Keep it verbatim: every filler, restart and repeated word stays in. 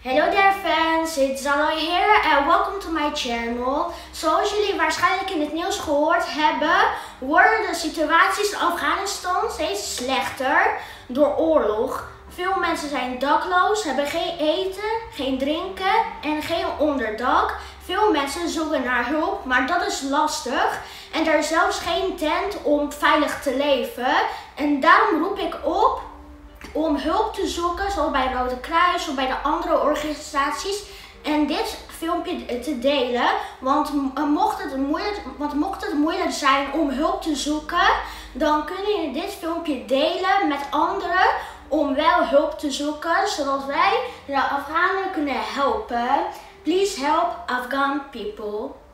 Hello there fans, it's Aloy here and welcome to my channel. Zoals jullie waarschijnlijk in het nieuws gehoord hebben, worden de situaties in Afghanistan steeds slechter door oorlog. Veel mensen zijn dakloos, hebben geen eten, geen drinken en geen onderdak. Veel mensen zoeken naar hulp, maar dat is lastig. En er is zelfs geen tent om veilig te leven. En daarom roep ik op om hulp te zoeken, zoals bij Rode Kruis of bij de andere organisaties. En dit filmpje te delen, want mocht het moeilijk, want mocht het moeilijk zijn om hulp te zoeken, dan kun je dit filmpje delen met anderen om wel hulp te zoeken, zodat wij de Afghanen kunnen helpen. Please help Afghan people.